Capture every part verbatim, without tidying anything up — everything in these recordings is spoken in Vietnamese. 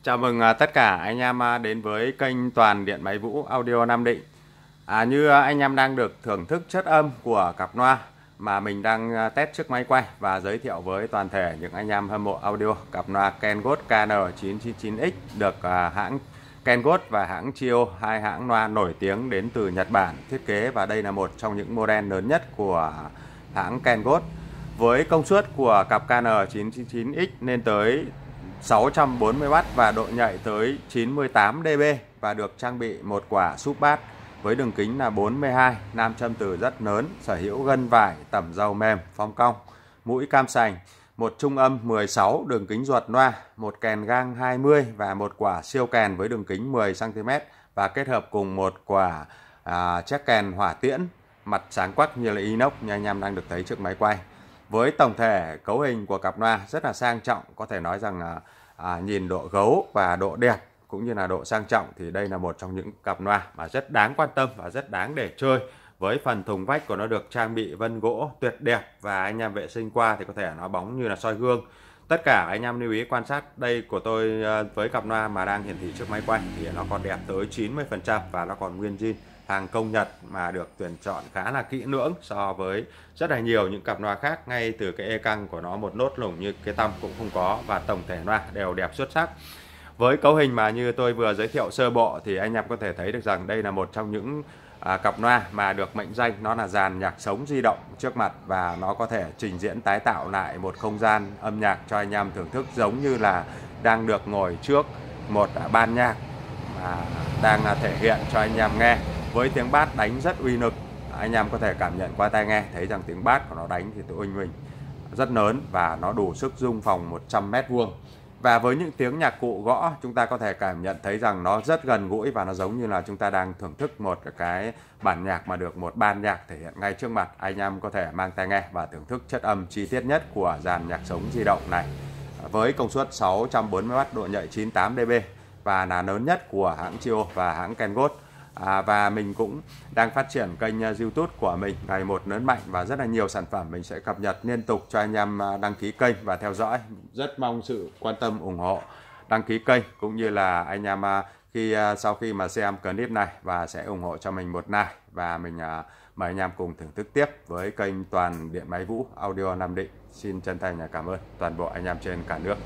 Chào mừng à, tất cả anh em à, đến với kênh Toàn Điện Máy Vũ Audio Nam Định. À, như à, anh em đang được thưởng thức chất âm của cặp loa mà mình đang à, test trước máy quay và giới thiệu với toàn thể những anh em hâm mộ audio cặp loa Kenwood K N chín chín chín X được à, hãng Kenwood và hãng Chio, hai hãng loa nổi tiếng đến từ Nhật Bản thiết kế, và đây là một trong những model lớn nhất của hãng Kenwood. Với công suất của cặp K N chín chín chín X lên tới sáu trăm bốn mươi oát và độ nhạy tới chín mươi tám đê bê, và được trang bị một quả súp bass với đường kính là bốn mươi hai, nam châm từ rất lớn, sở hữu gân vải, tẩm dầu mềm, phong cong, mũi cam sành, một trung âm mười sáu, đường kính ruột loa, một kèn gang hai mươi và một quả siêu kèn với đường kính mười xăng ti mét, và kết hợp cùng một quả à, check kèn hỏa tiễn mặt sáng quắc như là inox như anh em đang được thấy trước máy quay. Với tổng thể cấu hình của cặp loa rất là sang trọng, có thể nói rằng là à, nhìn độ gấu và độ đẹp cũng như là độ sang trọng thì đây là một trong những cặp loa mà rất đáng quan tâm và rất đáng để chơi. Với phần thùng vách của nó được trang bị vân gỗ tuyệt đẹp, và anh em vệ sinh qua thì có thể nó bóng như là soi gương. Tất cả anh em lưu ý quan sát đây của tôi với cặp loa mà đang hiển thị trước máy quay thì nó còn đẹp tới chín mươi phần trăm và nó còn nguyên zin hàng công Nhật, mà được tuyển chọn khá là kỹ lưỡng so với rất là nhiều những cặp loa khác. Ngay từ cái e căng của nó một nốt lủng như cái tăm cũng không có, và tổng thể loa đều đẹp xuất sắc. Với cấu hình mà như tôi vừa giới thiệu sơ bộ thì anh em có thể thấy được rằng đây là một trong những à, cặp loa mà được mệnh danh nó là dàn nhạc sống di động trước mặt, và nó có thể trình diễn tái tạo lại một không gian âm nhạc cho anh em thưởng thức giống như là đang được ngồi trước một à, ban nhạc mà đang à, thể hiện cho anh em nghe. Với tiếng bass đánh rất uy lực, anh em có thể cảm nhận qua tai nghe thấy rằng tiếng bass của nó đánh thì tôi uỳnh mình rất lớn và nó đủ sức rung phòng một trăm mét vuông. Và với những tiếng nhạc cụ gõ, chúng ta có thể cảm nhận thấy rằng nó rất gần gũi và nó giống như là chúng ta đang thưởng thức một cái bản nhạc mà được một ban nhạc thể hiện ngay trước mặt. Anh em có thể mang tai nghe và thưởng thức chất âm chi tiết nhất của dàn nhạc sống di động này. Với công suất sáu trăm bốn mươi oát, độ nhạy chín mươi tám đê bê và là lớn nhất của hãng Chio và hãng Kenwood. À, và mình cũng đang phát triển kênh YouTube của mình ngày một lớn mạnh, và rất là nhiều sản phẩm mình sẽ cập nhật liên tục cho anh em đăng ký kênh và theo dõi. Rất mong sự quan tâm ủng hộ, đăng ký kênh cũng như là anh em khi sau khi mà xem clip này và sẽ ủng hộ cho mình một like, và mình mời anh em cùng thưởng thức tiếp với kênh Toàn Điện Máy Vũ Audio Nam Định. Xin chân thành cảm ơn toàn bộ anh em trên cả nước.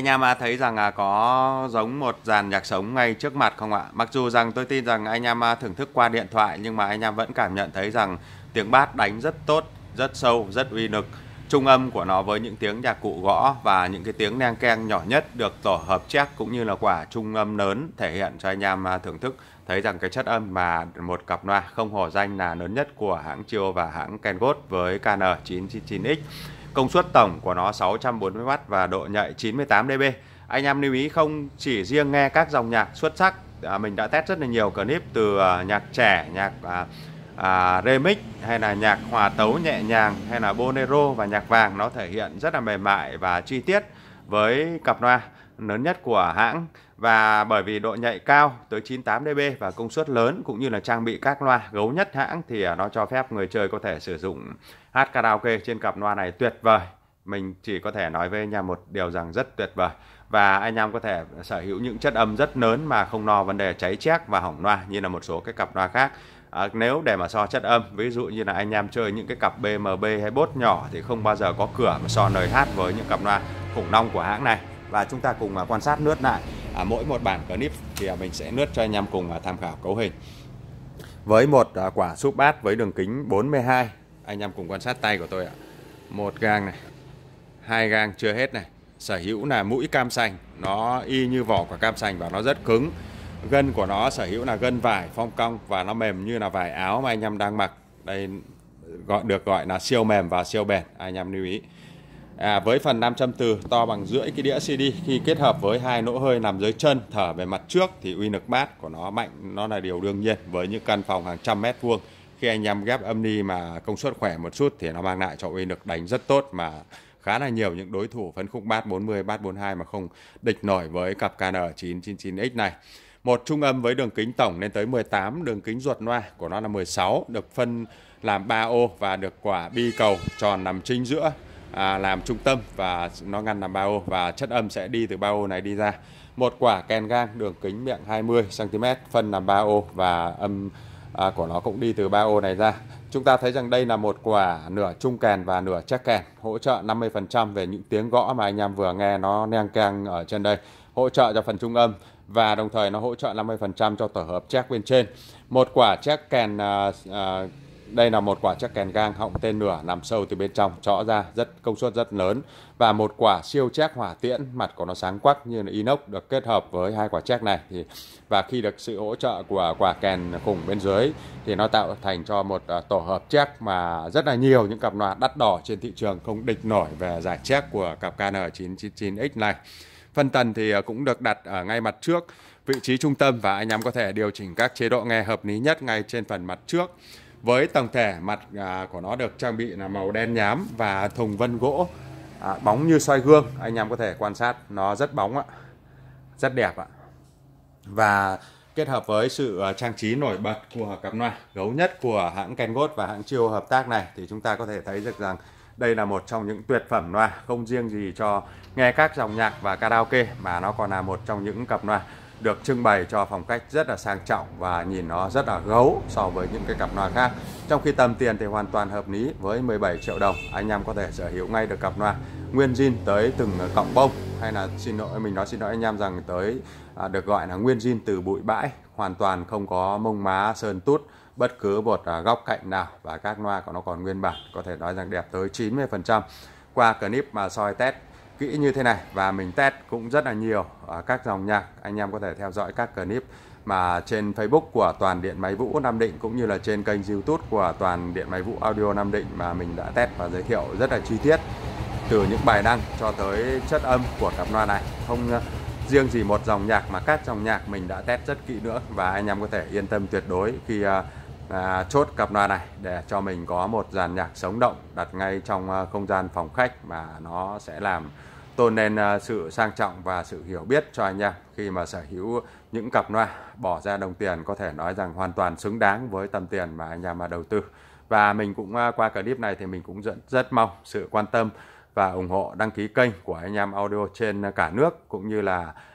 Anh em à, thấy rằng à, có giống một dàn nhạc sống ngay trước mặt không ạ? Mặc dù rằng tôi tin rằng anh em à, thưởng thức qua điện thoại, nhưng mà anh em vẫn cảm nhận thấy rằng tiếng bass đánh rất tốt, rất sâu, rất uy lực. Trung âm của nó với những tiếng nhạc cụ gõ và những cái tiếng neng keng nhỏ nhất được tổ hợp chép cũng như là quả trung âm lớn thể hiện cho anh em à, thưởng thức thấy rằng cái chất âm mà một cặp loa không hổ danh là lớn nhất của hãng Trio và hãng Kenwood với K N chín chín chín X. Công suất tổng của nó sáu trăm bốn mươi oát và độ nhạy chín mươi tám dB. Anh em lưu ý không chỉ riêng nghe các dòng nhạc xuất sắc, à, mình đã test rất là nhiều clip từ à, nhạc trẻ, nhạc à, à, remix hay là nhạc hòa tấu nhẹ nhàng hay là bolero và nhạc vàng, nó thể hiện rất là mềm mại và chi tiết với cặp loa lớn nhất của hãng. Và bởi vì độ nhạy cao tới chín mươi tám dB và công suất lớn cũng như là trang bị các loa gấu nhất hãng thì nó cho phép người chơi có thể sử dụng hát karaoke trên cặp loa này tuyệt vời. Mình chỉ có thể nói với anh em một điều rằng rất tuyệt vời. Và anh em có thể sở hữu những chất âm rất lớn mà không lo vấn đề cháy chét và hỏng loa như là một số cái cặp loa khác. À, nếu để mà so chất âm, ví dụ như là anh em chơi những cái cặp B M B hay Bose nhỏ thì không bao giờ có cửa mà so N H với những cặp loa khủng long của hãng này. Và chúng ta cùng quan sát lướt lại à, mỗi một bản clip thì mình sẽ lướt cho anh em cùng tham khảo cấu hình. Với một quả súp bass với đường kính bốn mươi hai, anh em cùng quan sát tay của tôi ạ. Một gang này, hai gang chưa hết này. Sở hữu là mũi cam sành, nó y như vỏ của cam sành và nó rất cứng. Gân của nó sở hữu là gân vải phong cong và nó mềm như là vải áo mà anh em đang mặc. Đây gọi được gọi là siêu mềm và siêu bền, anh em lưu ý. À, với phần nam châm từ to bằng rưỡi cái đĩa xê đê, khi kết hợp với hai lỗ hơi nằm dưới chân thở về mặt trước thì uy lực bass của nó mạnh, nó là điều đương nhiên. Với những căn phòng hàng trăm mét vuông, khi anh em ghép âm ni mà công suất khỏe một chút thì nó mang lại cho uy lực đánh rất tốt, mà khá là nhiều những đối thủ phân khúc bass bốn mươi, bass bốn mươi hai mà không địch nổi với cặp K N chín chín chín X này. Một trung âm với đường kính tổng lên tới mười tám, đường kính ruột loa của nó là mười sáu, được phân làm ba ô và được quả bi cầu tròn nằm chính giữa à, làm trung tâm và nó ngăn làm ba ô, và chất âm sẽ đi từ ba ô này đi ra. Một quả kèn gang đường kính miệng hai mươi xăng ti mét phân làm ba ô và âm à, của nó cũng đi từ ba ô này ra. Chúng ta thấy rằng đây là một quả nửa trung kèn và nửa chắc kèn, hỗ trợ năm mươi phần trăm về những tiếng gõ mà anh em vừa nghe nó neng keng ở trên đây, hỗ trợ cho phần trung âm và đồng thời nó hỗ trợ năm mươi phần trăm cho tổ hợp check bên trên. Một quả check kèn à, à, đây là một quả check kèn gang họng tên nửa nằm sâu từ bên trong chõ ra, rất công suất rất lớn, và một quả siêu check hỏa tiễn, mặt của nó sáng quắc như là inox được kết hợp với hai quả check này thì và khi được sự hỗ trợ của quả kèn khủng bên dưới thì nó tạo thành cho một uh, tổ hợp check mà rất là nhiều những cặp loa đắt đỏ trên thị trường không địch nổi về giải check của cặp K N chín chín chín X này. Phân tần thì cũng được đặt ở ngay mặt trước, vị trí trung tâm, và anh em có thể điều chỉnh các chế độ nghe hợp lý nhất ngay trên phần mặt trước. Với tổng thể mặt à, của nó được trang bị là màu đen nhám và thùng vân gỗ à, bóng như soi gương, anh em có thể quan sát nó rất bóng ạ, rất đẹp ạ. Và kết hợp với sự trang trí nổi bật của cặp loa gấu nhất của hãng Kenwood và hãng Trio hợp tác này thì chúng ta có thể thấy được rằng đây là một trong những tuyệt phẩm loa, không riêng gì cho nghe các dòng nhạc và karaoke mà nó còn là một trong những cặp loa được trưng bày cho phong cách rất là sang trọng và nhìn nó rất là gấu so với những cái cặp loa khác. Trong khi tầm tiền thì hoàn toàn hợp lý, với mười bảy triệu đồng anh em có thể sở hữu ngay được cặp loa nguyên zin tới từng cọng bông, hay là xin lỗi mình nói xin lỗi anh em rằng tới à, được gọi là nguyên zin từ bụi bãi, hoàn toàn không có mông má sơn tút bất cứ một à, góc cạnh nào, và các loa của nó còn nguyên bản, có thể nói rằng đẹp tới chín mươi phần trăm. Qua clip mà soi test kỹ như thế này và mình test cũng rất là nhiều ở các dòng nhạc, anh em có thể theo dõi các clip mà trên Facebook của Toàn Điện Máy Vũ Nam Định cũng như là trên kênh YouTube của Toàn Điện Máy Vũ Audio Nam Định mà mình đã test và giới thiệu rất là chi tiết, từ những bài đăng cho tới chất âm của cặp loa này. Không riêng gì một dòng nhạc mà các dòng nhạc mình đã test rất kỹ nữa, và anh em có thể yên tâm tuyệt đối khi à, chốt cặp loa này để cho mình có một dàn nhạc sống động đặt ngay trong không gian phòng khách, mà nó sẽ làm tôn lên sự sang trọng và sự hiểu biết cho anh em khi mà sở hữu những cặp loa bỏ ra đồng tiền có thể nói rằng hoàn toàn xứng đáng với tầm tiền mà anh em mà đầu tư. Và mình cũng qua clip này thì mình cũng rất, rất mong sự quan tâm và ủng hộ đăng ký kênh của anh em audio trên cả nước cũng như là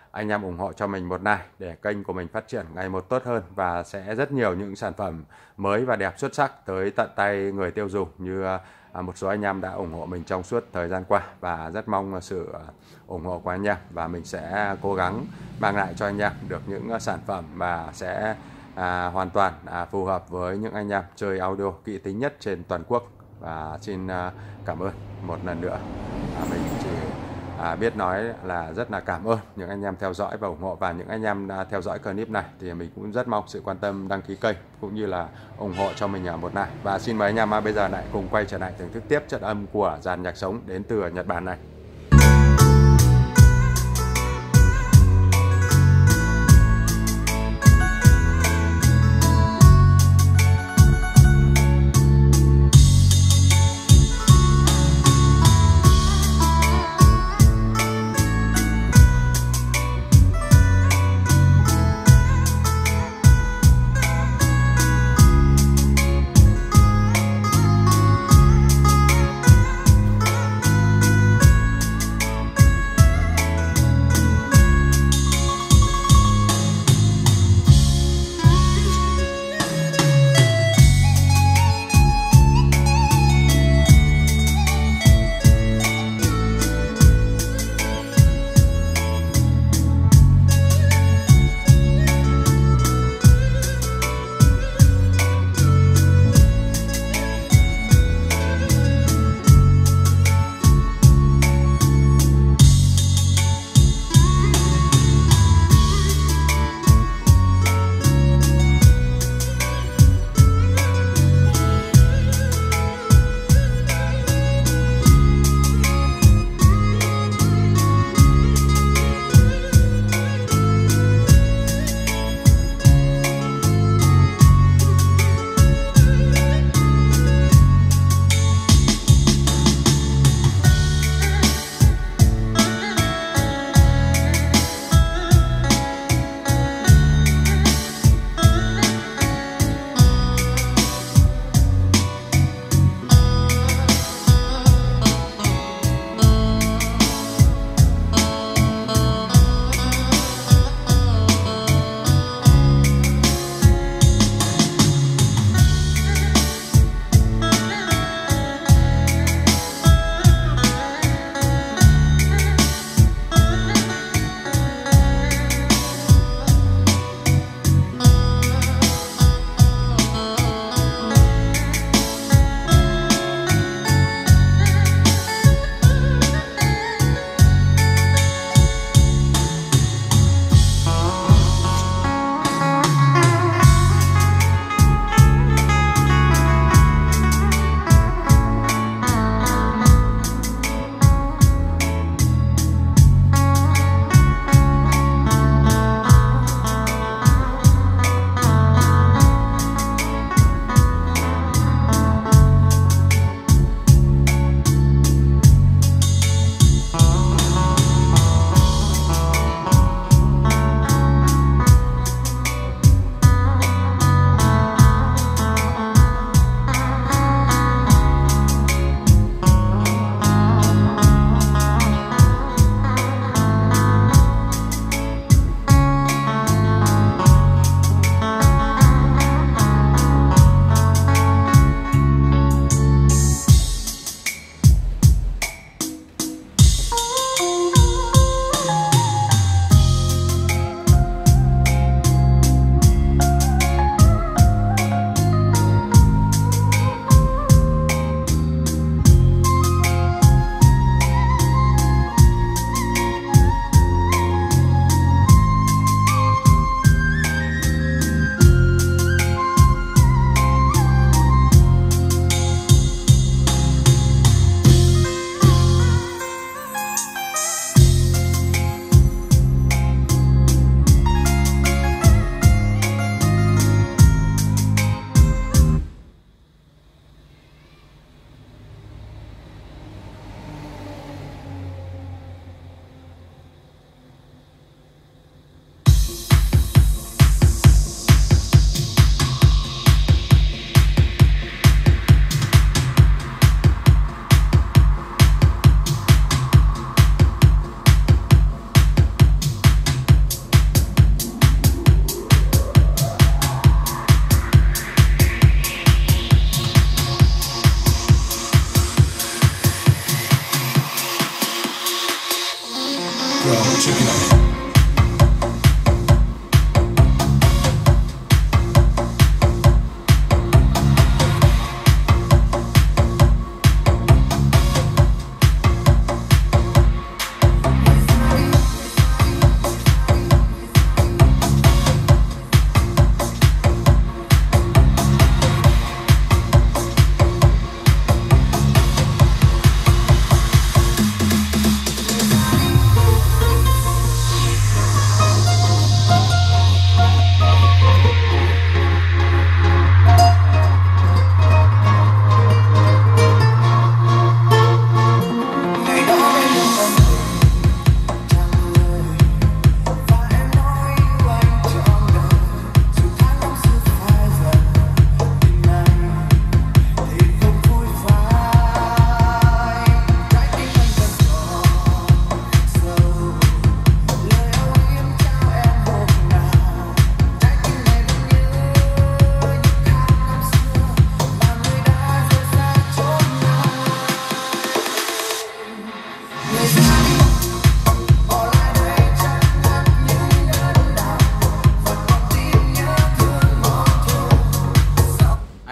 anh em ủng hộ cho mình một like để kênh của mình phát triển ngày một tốt hơn, và sẽ rất nhiều những sản phẩm mới và đẹp xuất sắc tới tận tay người tiêu dùng như à, một số anh em đã ủng hộ mình trong suốt thời gian qua, và rất mong sự ủng hộ của anh em, và mình sẽ cố gắng mang lại cho anh em được những sản phẩm mà sẽ à, hoàn toàn à, phù hợp với những anh em chơi audio kỹ tính nhất trên toàn quốc. Và xin à, cảm ơn một lần nữa. à, mình chỉ À, biết nói là rất là cảm ơn những anh em theo dõi và ủng hộ, và những anh em đã theo dõi clip này thì mình cũng rất mong sự quan tâm đăng ký kênh cũng như là ủng hộ cho mình ở một like. Và xin mời anh em bây giờ lại cùng quay trở lại thưởng thức tiếp chất âm của dàn nhạc sống đến từ Nhật Bản này.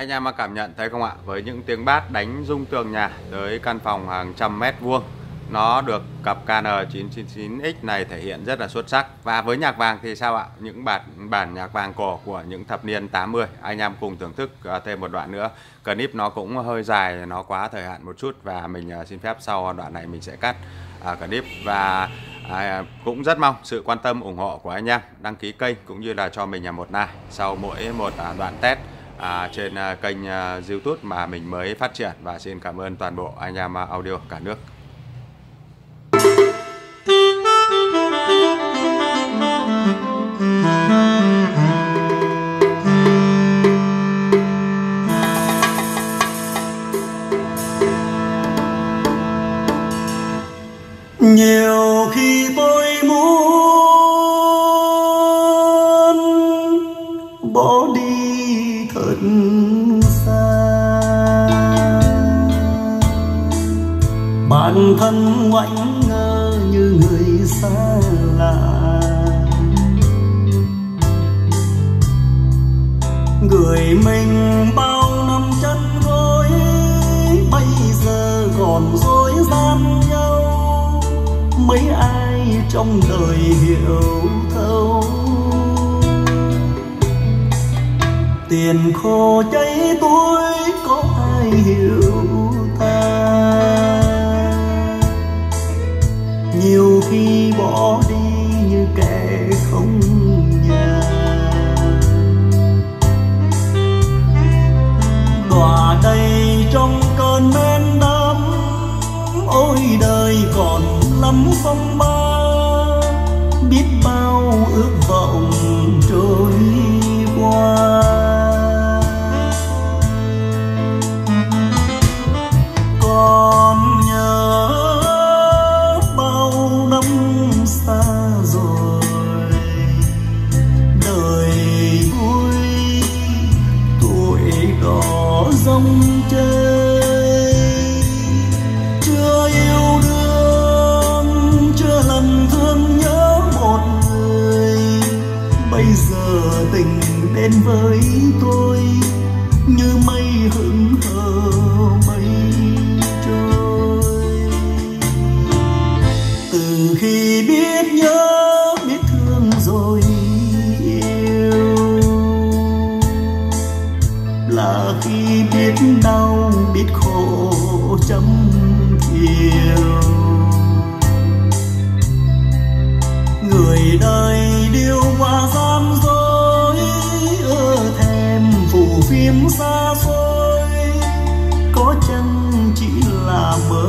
Anh em mà cảm nhận thấy không ạ? Với những tiếng bass đánh rung tường nhà tới căn phòng hàng trăm mét vuông, nó được cặp K N chín chín chín X này thể hiện rất là xuất sắc. Và với nhạc vàng thì sao ạ? Những bản bản nhạc vàng cổ của những thập niên tám mươi, anh em cùng thưởng thức thêm một đoạn nữa. Clip nó cũng hơi dài, nó quá thời hạn một chút và mình xin phép sau đoạn này mình sẽ cắt à, clip. Và à, cũng rất mong sự quan tâm ủng hộ của anh em, đăng ký kênh cũng như là cho mình một like sau mỗi một à, đoạn test À, trên uh, kênh uh, YouTube mà mình mới phát triển. Và xin cảm ơn toàn bộ anh em uh, audio cả nước. Nhiều khi tôi muốn bỏ đi thật xa, bản thân ngoảnh ngơ như người xa lạ, người mình bao năm chân gối bây giờ còn dối gian nhau. Mấy ai trong đời hiểu thấu, tiền khô cháy túi có ai hiểu ta. Nhiều khi bỏ đi như kẻ không nhà, đọa đầy trong cơn men đắm. Ôi đời còn lắm phong ba, biết bao ước vọng trôi qua. Còn nhớ bao năm xa rồi, đời vui tuổi đỏ rong chơi, chưa yêu đương chưa lần thương nhớ một người. Bây giờ tình đến với tôi như mây hững hờ mây trôi. Từ khi biết nhớ biết thương rồi yêu, là khi biết đau biết khổ chấm chiều. Người đời điêu qua gian dối, ơ thèm phủ phim xa xôi, có chăng chỉ là mơ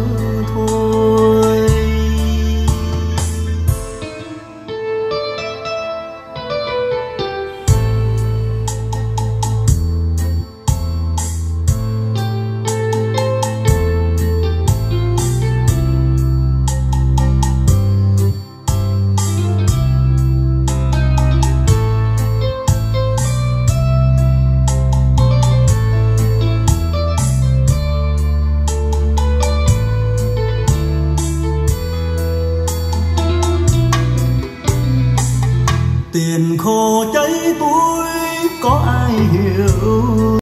thôi. Tiền khô cháy túi có ai hiểu.